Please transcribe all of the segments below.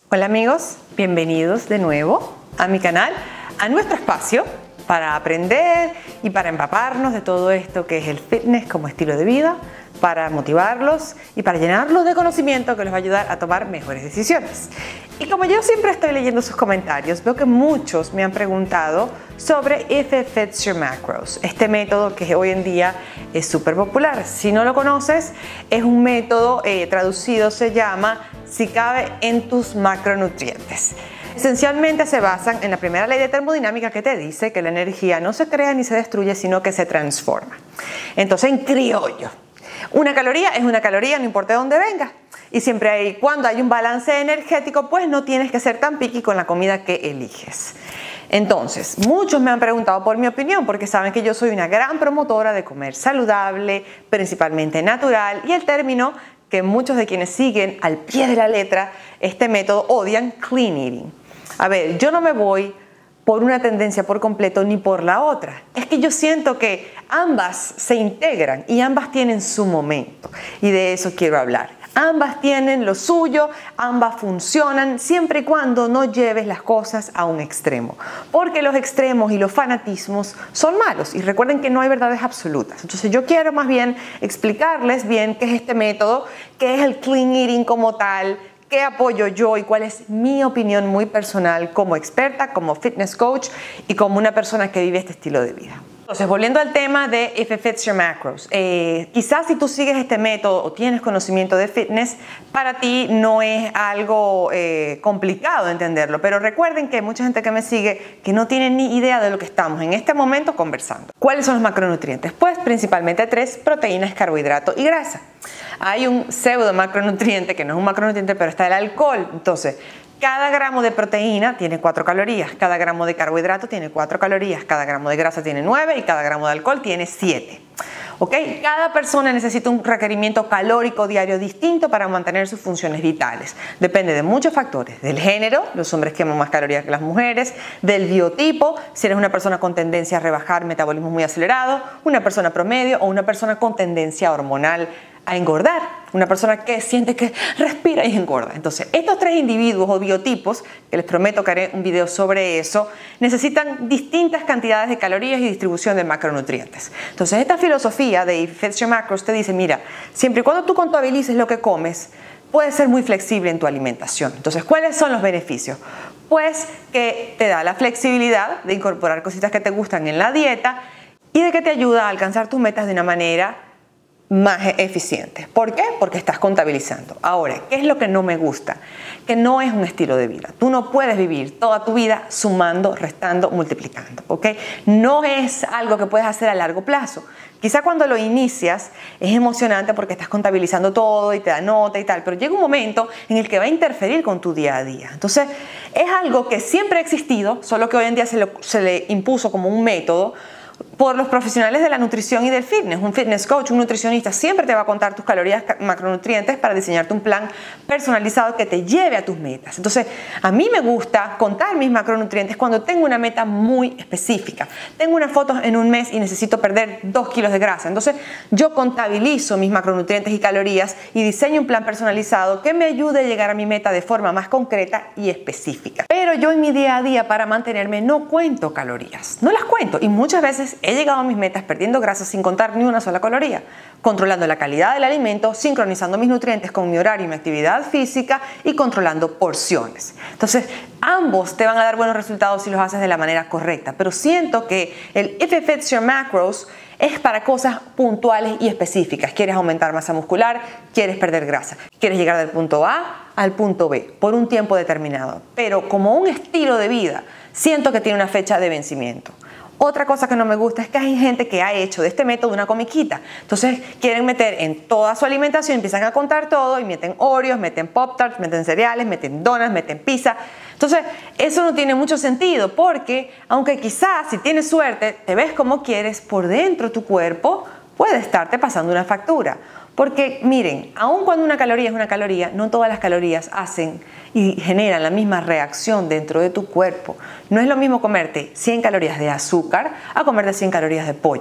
Hola amigos, bienvenidos de nuevo a mi canal, a nuestro espacio para aprender y para empaparnos de todo esto que es el fitness como estilo de vida, para motivarlos y para llenarlos de conocimiento que les va a ayudar a tomar mejores decisiones. Y como yo siempre estoy leyendo sus comentarios, veo que muchos me han preguntado sobre If It Fits Your Macros, este método que hoy en día es súper popular. Si no lo conoces, es un método traducido, se llama Si cabe en tus macronutrientes. Esencialmente se basan en la primera ley de termodinámica que te dice que la energía no se crea ni se destruye, sino que se transforma. Entonces, en criollo, una caloría es una caloría, no importa de dónde venga. Y siempre cuando hay un balance energético, pues no tienes que ser tan picky con la comida que eliges. Entonces, muchos me han preguntado por mi opinión, porque saben que yo soy una gran promotora de comer saludable, principalmente natural, y el término que muchos de quienes siguen al pie de la letra este método odian, clean eating. A ver, yo no me voy por una tendencia por completo ni por la otra. Es que yo siento que ambas se integran y ambas tienen su momento. Y de eso quiero hablar. Ambas tienen lo suyo, ambas funcionan siempre y cuando no lleves las cosas a un extremo. Porque los extremos y los fanatismos son malos. Y recuerden que no hay verdades absolutas. Entonces yo quiero más bien explicarles bien qué es este método, qué es el clean eating como tal, qué apoyo yo y cuál es mi opinión muy personal como experta, como fitness coach y como una persona que vive este estilo de vida. Entonces, volviendo al tema de If It Fits Your Macros, quizás si tú sigues este método o tienes conocimiento de fitness, para ti no es algo complicado entenderlo, pero recuerden que hay mucha gente que me sigue que no tiene ni idea de lo que estamos en este momento conversando. ¿Cuáles son los macronutrientes? Pues principalmente 3: proteínas, carbohidratos y grasa. Hay un pseudo macronutriente que no es un macronutriente, pero está el alcohol. Entonces, cada gramo de proteína tiene 4 calorías, cada gramo de carbohidrato tiene 4 calorías, cada gramo de grasa tiene 9 y cada gramo de alcohol tiene 7. ¿Ok? Cada persona necesita un requerimiento calórico diario distinto para mantener sus funciones vitales. Depende de muchos factores, del género, los hombres queman más calorías que las mujeres, del biotipo, si eres una persona con tendencia a rebajar, metabolismo muy acelerado, una persona promedio o una persona con tendencia hormonal a engordar, una persona que siente que respira y engorda. Entonces, estos 3 individuos o biotipos, que les prometo que haré un video sobre eso, necesitan distintas cantidades de calorías y distribución de macronutrientes. Entonces, esta filosofía de If It Fits Your Macros te dice, mira, siempre y cuando tú contabilices lo que comes, puedes ser muy flexible en tu alimentación. Entonces, ¿cuáles son los beneficios? Pues que te da la flexibilidad de incorporar cositas que te gustan en la dieta y de que te ayuda a alcanzar tus metas de una manera más eficiente. ¿Por qué? Porque estás contabilizando. Ahora, ¿qué es lo que no me gusta? Que no es un estilo de vida. Tú no puedes vivir toda tu vida sumando, restando, multiplicando, ¿ok? No es algo que puedes hacer a largo plazo. Quizá cuando lo inicias es emocionante porque estás contabilizando todo y te da nota y tal, pero llega un momento en el que va a interferir con tu día a día. Entonces, es algo que siempre ha existido, solo que hoy en día se le impuso como un método por los profesionales de la nutrición y del fitness. Un fitness coach, un nutricionista siempre te va a contar tus calorías, macronutrientes para diseñarte un plan personalizado que te lleve a tus metas. Entonces, a mí me gusta contar mis macronutrientes cuando tengo una meta muy específica. Tengo unas fotos en un mes y necesito perder 2 kilos de grasa. Entonces, yo contabilizo mis macronutrientes y calorías y diseño un plan personalizado que me ayude a llegar a mi meta de forma más concreta y específica. Pero yo en mi día a día, para mantenerme, no cuento calorías. No las cuento y muchas veces he llegado a mis metas perdiendo grasa sin contar ni una sola caloría, controlando la calidad del alimento, sincronizando mis nutrientes con mi horario y mi actividad física y controlando porciones. Entonces, ambos te van a dar buenos resultados si los haces de la manera correcta, pero siento que el If It Fits Your Macros es para cosas puntuales y específicas. Quieres aumentar masa muscular, quieres perder grasa, quieres llegar del punto A al punto B por un tiempo determinado, pero como un estilo de vida, siento que tiene una fecha de vencimiento. Otra cosa que no me gusta es que hay gente que ha hecho de este método una comiquita. Entonces quieren meter en toda su alimentación, empiezan a contar todo y meten Oreos, meten Pop-Tarts, meten cereales, meten donas, meten pizza. Entonces eso no tiene mucho sentido porque aunque quizás si tienes suerte te ves como quieres, por dentro tu cuerpo puede estarte pasando una factura. Porque miren, aun cuando una caloría es una caloría, no todas las calorías hacen y generan la misma reacción dentro de tu cuerpo. No es lo mismo comerte 100 calorías de azúcar a comerte 100 calorías de pollo.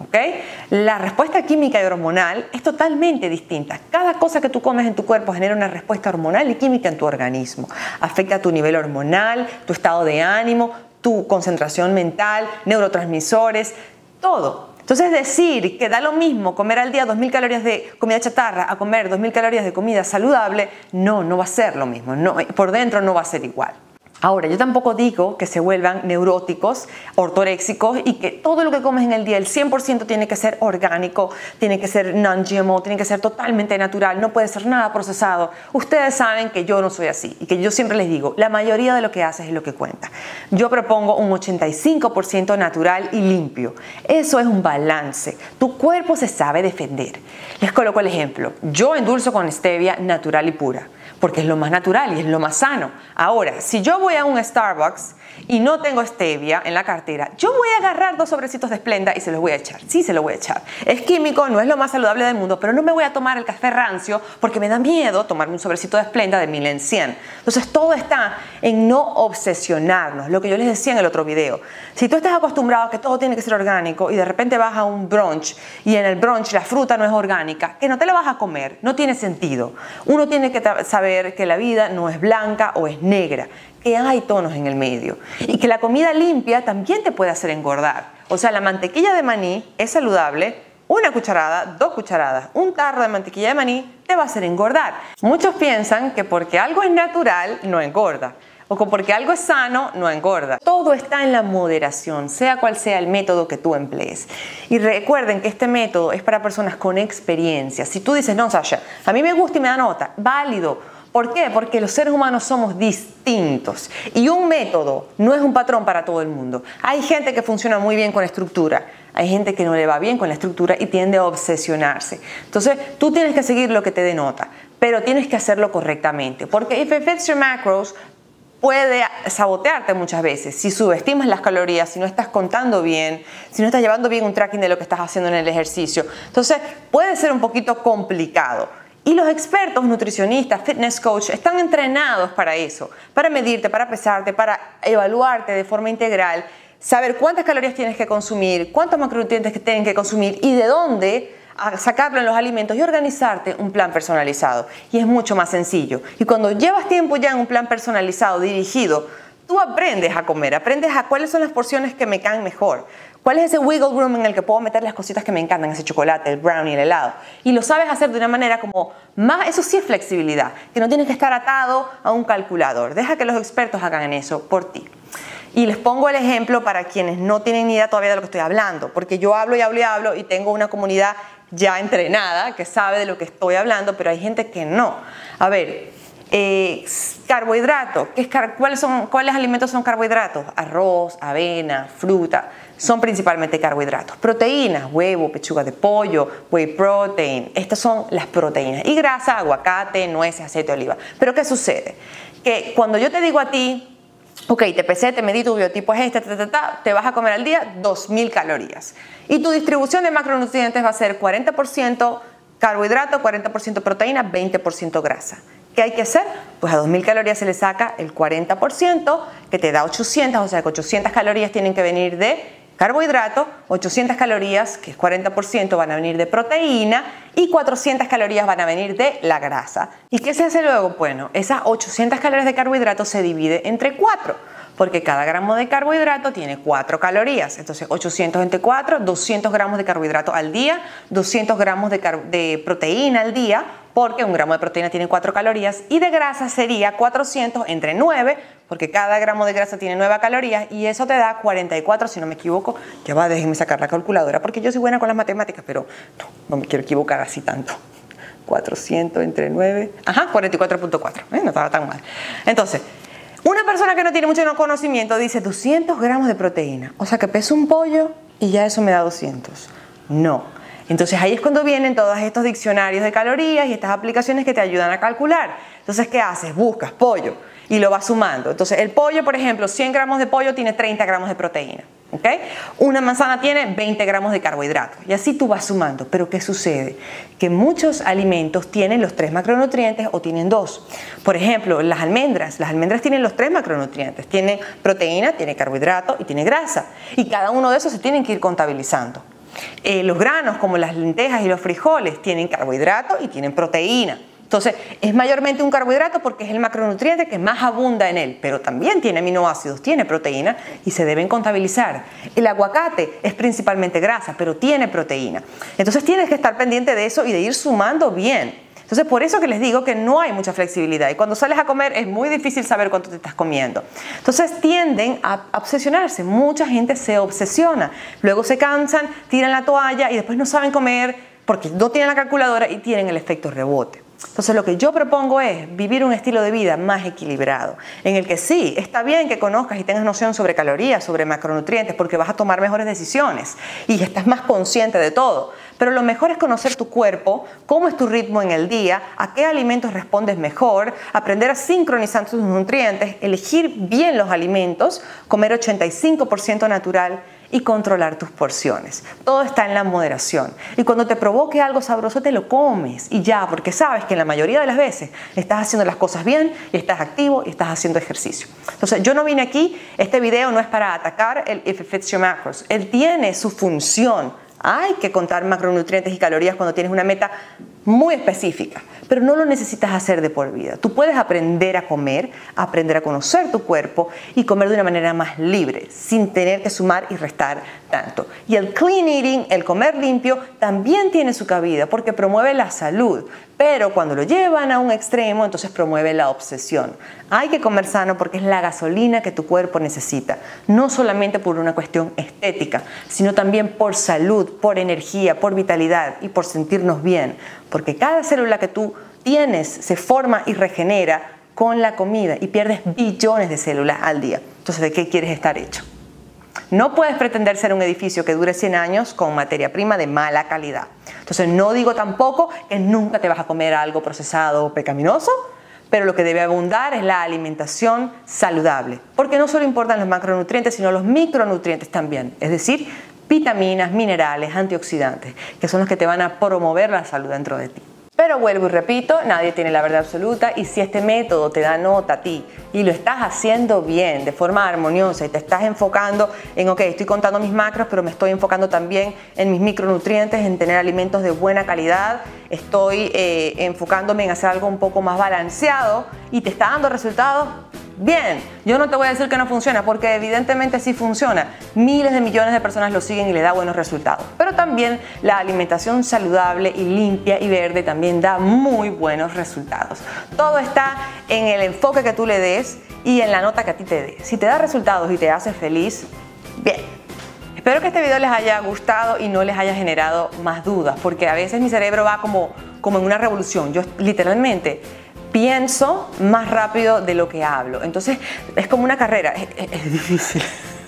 ¿ok? La respuesta química y hormonal es totalmente distinta. Cada cosa que tú comes en tu cuerpo genera una respuesta hormonal y química en tu organismo. Afecta tu nivel hormonal, tu estado de ánimo, tu concentración mental, neurotransmisores, todo. Entonces decir que da lo mismo comer al día 2000 calorías de comida chatarra a comer 2000 calorías de comida saludable, no va a ser lo mismo, no, por dentro no va a ser igual. Ahora, yo tampoco digo que se vuelvan neuróticos, ortoréxicos y que todo lo que comes en el día, el 100% tiene que ser orgánico, tiene que ser non-GMO, tiene que ser totalmente natural, no puede ser nada procesado. Ustedes saben que yo no soy así y que yo siempre les digo, la mayoría de lo que haces es lo que cuenta. Yo propongo un 85% natural y limpio. Eso es un balance. Tu cuerpo se sabe defender. Les coloco el ejemplo. Yo endulzo con stevia natural y pura, porque es lo más natural y es lo más sano. Ahora, si yo voy a un Starbucks y no tengo stevia en la cartera, yo voy a agarrar 2 sobrecitos de Splenda y se los voy a echar. Sí, se los voy a echar. Es químico, no es lo más saludable del mundo, pero no me voy a tomar el café rancio porque me da miedo tomarme un sobrecito de Splenda de 1000 en 100. Entonces, todo está en no obsesionarnos. Lo que yo les decía en el otro video. Si tú estás acostumbrado a que todo tiene que ser orgánico y de repente vas a un brunch y en el brunch la fruta no es orgánica, que no te la vas a comer, no tiene sentido. Uno tiene que saber que la vida no es blanca o es negra, que hay tonos en el medio y que la comida limpia también te puede hacer engordar. O sea, la mantequilla de maní es saludable, 1 cucharada, 2 cucharadas, un tarro de mantequilla de maní te va a hacer engordar. Muchos piensan que porque algo es natural no engorda o que porque algo es sano no engorda. Todo está en la moderación, sea cual sea el método que tú emplees. Y recuerden que este método es para personas con experiencia. Si tú dices, no, Sasha, a mí me gusta y me da nota, válido. ¿Por qué? Porque los seres humanos somos distintos y un método no es un patrón para todo el mundo. Hay gente que funciona muy bien con estructura, hay gente que no le va bien con la estructura y tiende a obsesionarse. Entonces, tú tienes que seguir lo que te denota, pero tienes que hacerlo correctamente, porque if it fits your macros, puede sabotearte muchas veces. Si subestimas las calorías, si no estás contando bien, si no estás llevando bien un tracking de lo que estás haciendo en el ejercicio. Entonces, puede ser un poquito complicado. Y los expertos, nutricionistas, fitness coach, están entrenados para eso, para medirte, para pesarte, para evaluarte de forma integral, saber cuántas calorías tienes que consumir, cuántos macronutrientes que tienen que consumir y de dónde sacarlo en los alimentos y organizarte un plan personalizado. Y es mucho más sencillo. Y cuando llevas tiempo ya en un plan personalizado, dirigido, tú aprendes a comer, aprendes a cuáles son las porciones que me caen mejor. ¿Cuál es ese wiggle room en el que puedo meter las cositas que me encantan? Ese chocolate, el brownie, el helado. Y lo sabes hacer de una manera como más, eso sí es flexibilidad, que no tienes que estar atado a un calculador. Deja que los expertos hagan eso por ti. Y les pongo el ejemplo para quienes no tienen ni idea todavía de lo que estoy hablando, porque yo hablo y hablo y hablo y tengo una comunidad ya entrenada que sabe de lo que estoy hablando, pero hay gente que no. A ver, carbohidratos. ¿Cuáles alimentos son carbohidratos? Arroz, avena, fruta. Son principalmente carbohidratos. Proteínas, huevo, pechuga de pollo, whey protein. Estas son las proteínas. Y grasa, aguacate, nueces, aceite de oliva. Pero ¿qué sucede? Que cuando yo te digo a ti, ok, te pesé, te medí, tu biotipo es este, te vas a comer al día 2000 calorías. Y tu distribución de macronutrientes va a ser 40% carbohidrato, 40% proteína, 20% grasa. ¿Qué hay que hacer? Pues a 2000 calorías se le saca el 40%, que te da 800, o sea que 800 calorías tienen que venir de carbohidrato, 800 calorías, que es 40%, van a venir de proteína y 400 calorías van a venir de la grasa. ¿Y qué se hace luego? Bueno, esas 800 calorías de carbohidrato se divide entre 4, porque cada gramo de carbohidrato tiene 4 calorías. Entonces, 800 entre 4, 200 gramos de carbohidrato al día, 200 gramos de proteína al día, porque un gramo de proteína tiene 4 calorías, y de grasa sería 400 entre 9, porque cada gramo de grasa tiene 9 calorías, y eso te da 44, si no me equivoco. Ya va, déjenme sacar la calculadora, porque yo soy buena con las matemáticas, pero no me quiero equivocar así tanto. 400 entre 9, 44.4, no estaba tan mal. Entonces, una persona que no tiene mucho conocimiento dice 200 gramos de proteína, o sea que peso un pollo y ya eso me da 200. No. Entonces ahí es cuando vienen todos estos diccionarios de calorías y estas aplicaciones que te ayudan a calcular. Entonces, ¿qué haces? Buscas pollo y lo vas sumando. Entonces, el pollo, por ejemplo, 100 gramos de pollo tiene 30 gramos de proteína. ¿Ok? Una manzana tiene 20 gramos de carbohidratos. Y así tú vas sumando. Pero ¿qué sucede? Que muchos alimentos tienen los 3 macronutrientes o tienen 2. Por ejemplo, las almendras. Las almendras tienen los 3 macronutrientes. Tienen proteína, tiene carbohidrato y tiene grasa. Y cada uno de esos se tienen que ir contabilizando. Los granos como las lentejas y los frijoles tienen carbohidratos y tienen proteína. Entonces, es mayormente un carbohidrato porque es el macronutriente que más abunda en él, pero también tiene aminoácidos, tiene proteína y se deben contabilizar. El aguacate es principalmente grasa, pero tiene proteína. Entonces, tienes que estar pendiente de eso y de ir sumando bien. Entonces, por eso que les digo que no hay mucha flexibilidad y cuando sales a comer es muy difícil saber cuánto te estás comiendo. Entonces, tienden a obsesionarse. Mucha gente se obsesiona. Luego se cansan, tiran la toalla y después no saben comer porque no tienen la calculadora y tienen el efecto rebote. Entonces lo que yo propongo es vivir un estilo de vida más equilibrado, en el que sí, está bien que conozcas y tengas noción sobre calorías, sobre macronutrientes, porque vas a tomar mejores decisiones y estás más consciente de todo. Pero lo mejor es conocer tu cuerpo, cómo es tu ritmo en el día, a qué alimentos respondes mejor, aprender a sincronizar tus nutrientes, elegir bien los alimentos, comer 85% natural y controlar tus porciones. Todo está en la moderación. Y cuando te provoque algo sabroso, te lo comes y ya, porque sabes que en la mayoría de las veces estás haciendo las cosas bien y estás activo y estás haciendo ejercicio. Entonces, yo no vine aquí, este video no es para atacar el If It Fits Your Macros. Él tiene su función. Hay que contar macronutrientes y calorías cuando tienes una meta muy específica, pero no lo necesitas hacer de por vida. Tú puedes aprender a comer, aprender a conocer tu cuerpo y comer de una manera más libre, sin tener que sumar y restar tanto. Y el clean eating, el comer limpio, también tiene su cabida porque promueve la salud, pero cuando lo llevan a un extremo, entonces promueve la obsesión. Hay que comer sano porque es la gasolina que tu cuerpo necesita, no solamente por una cuestión estética, sino también por salud, por energía, por vitalidad y por sentirnos bien. Porque cada célula que tú tienes se forma y regenera con la comida y pierdes billones de células al día. Entonces, ¿de qué quieres estar hecho? No puedes pretender ser un edificio que dure 100 años con materia prima de mala calidad. Entonces, no digo tampoco que nunca te vas a comer algo procesado o pecaminoso, pero lo que debe abundar es la alimentación saludable. Porque no solo importan los macronutrientes, sino los micronutrientes también. Es decir, vitaminas, minerales, antioxidantes, que son los que te van a promover la salud dentro de ti. Pero vuelvo y repito, nadie tiene la verdad absoluta y si este método te da nota a ti y lo estás haciendo bien, de forma armoniosa y te estás enfocando en, ok, estoy contando mis macros, pero me estoy enfocando también en mis micronutrientes, en tener alimentos de buena calidad, estoy enfocándome en hacer algo un poco más balanceado y te está dando resultados, bien, yo no te voy a decir que no funciona porque evidentemente sí funciona. Miles de millones de personas lo siguen y le da buenos resultados. Pero también la alimentación saludable y limpia y verde también da muy buenos resultados. Todo está en el enfoque que tú le des y en la nota que a ti te dé. Si te da resultados y te hace feliz, bien. Espero que este video les haya gustado y no les haya generado más dudas porque a veces mi cerebro va como en una revolución. Yo literalmente pienso más rápido de lo que hablo. Entonces es como una carrera, es difícil.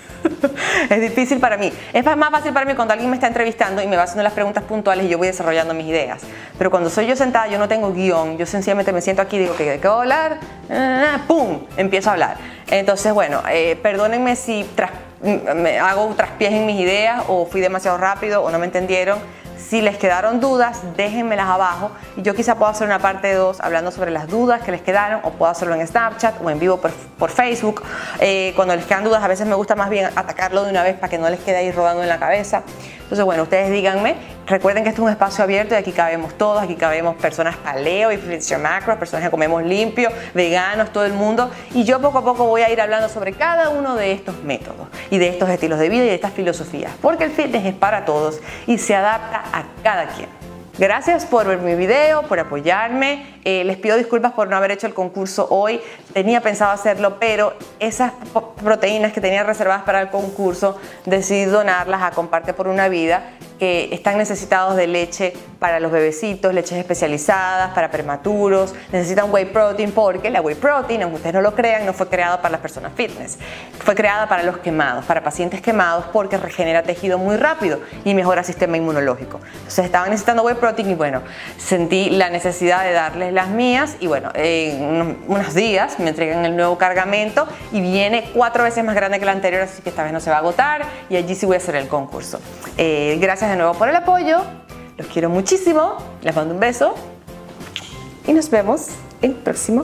Es difícil para mí. Es más fácil para mí cuando alguien me está entrevistando y me va haciendo las preguntas puntuales y yo voy desarrollando mis ideas. Pero cuando soy yo sentada, yo no tengo guión, yo sencillamente me siento aquí y digo que ¿de qué voy a hablar? ¡Pum! Empiezo a hablar. Entonces, bueno, perdónenme si me hago traspiés en mis ideas o fui demasiado rápido o no me entendieron. Si les quedaron dudas, déjenmelas abajo y yo quizá puedo hacer una parte 2 hablando sobre las dudas que les quedaron o puedo hacerlo en Snapchat o en vivo por Facebook. Cuando les quedan dudas a veces me gusta más bien atacarlo de una vez para que no les quede ahí rodando en la cabeza. Entonces bueno, ustedes díganme, recuerden que este es un espacio abierto y aquí cabemos todos, aquí cabemos personas paleo y macros, personas que comemos limpio, veganos, todo el mundo y yo poco a poco voy a ir hablando sobre cada uno de estos métodos y de estos estilos de vida y de estas filosofías porque el fitness es para todos y se adapta a cada quien. Gracias por ver mi video, por apoyarme. Les pido disculpas por no haber hecho el concurso hoy. Tenía pensado hacerlo, pero esas proteínas que tenía reservadas para el concurso decidí donarlas a Comparte por una Vida, que están necesitados de leche para los bebecitos, leches especializadas, para prematuros, necesitan whey protein porque la whey protein, aunque ustedes no lo crean, no fue creada para las personas fitness, fue creada para los quemados, para pacientes quemados porque regenera tejido muy rápido y mejora el sistema inmunológico. Entonces estaban necesitando whey protein y bueno, sentí la necesidad de darles las mías y bueno, en unos días me entregan el nuevo cargamento y viene 4 veces más grande que el anterior, así que esta vez no se va a agotar y allí sí voy a hacer el concurso. Gracias de nuevo por el apoyo, los quiero muchísimo, les mando un beso y nos vemos en el próximo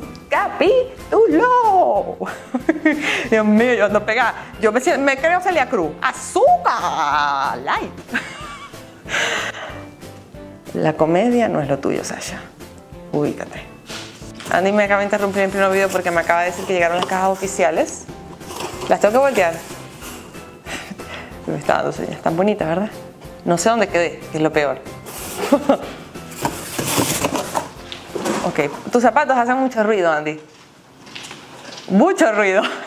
capítulo. Dios mío, yo ando pegada, yo me creo Celia Cruz, azúcar light. La comedia no es lo tuyo, Sasha. Ubícate. Andy me acaba de interrumpir en pleno video porque me acaba de decir que llegaron las cajas oficiales. Las tengo que voltear. Me está dando señas. Están bonitas, ¿verdad? No sé dónde quedé, que es lo peor. Ok, tus zapatos hacen mucho ruido, Andy. Mucho ruido.